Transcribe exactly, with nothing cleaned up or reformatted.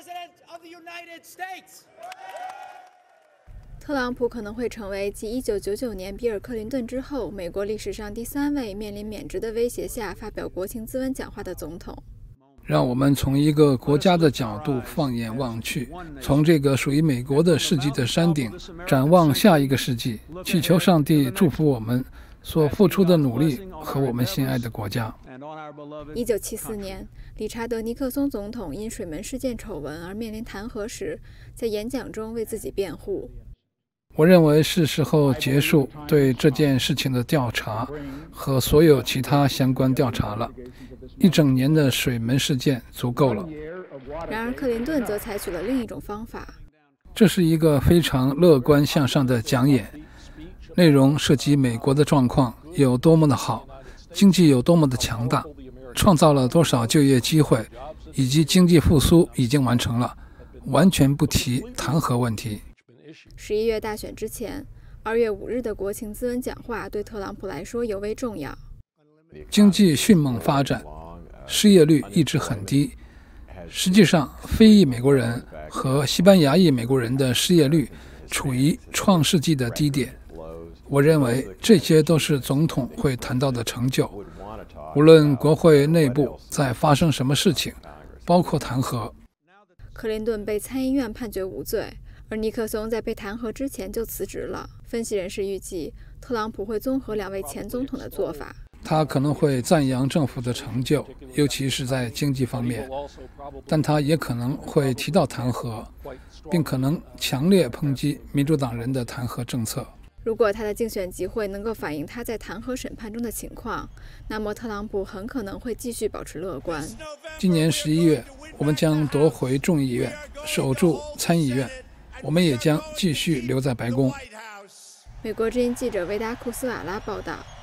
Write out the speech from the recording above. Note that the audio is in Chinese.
特朗普可能会成为继一九九九年比尔·克林顿之后，美国历史上第三位面临免职的威胁下发表国情咨文讲话的总统。 让我们从一个国家的角度放眼望去，从这个属于美国的世纪的山顶展望下一个世纪，祈求上帝祝福我们所付出的努力和我们心爱的国家。 一九七四年，理查德·尼克松总统因水门事件丑闻而面临弹劾时，在演讲中为自己辩护。 我认为是时候结束对这件事情的调查和所有其他相关调查了。一整年的水门事件足够了。 然而，克林顿则采取了另一种方法。 这是一个非常乐观向上的讲演，内容涉及美国的状况有多么的好，经济有多么的强大，创造了多少就业机会，以及经济复苏已经完成了，完全不提弹劾问题。 十一月大选之前，二月五日的国情咨文讲话对特朗普来说尤为重要。 经济迅猛发展，失业率一直很低。实际上，非裔美国人和西班牙裔美国人的失业率处于创世纪的低点。我认为这些都是总统会谈到的成就。无论国会内部在发生什么事情，包括弹劾。 克林顿被参议院判决无罪，而尼克松在被弹劾之前就辞职了。分析人士预计，特朗普会综合两位前总统的做法。 他可能会赞扬政府的成就，尤其是在经济方面，但他也可能会提到弹劾，并可能强烈抨击民主党人的弹劾政策。 如果他的竞选集会能够反映他在弹劾审判中的情况，那么特朗普很可能会继续保持乐观。 今年十一月，我们将夺回众议院，守住参议院，我们也将继续留在白宫。 美国之音记者维达库斯瓦拉报道。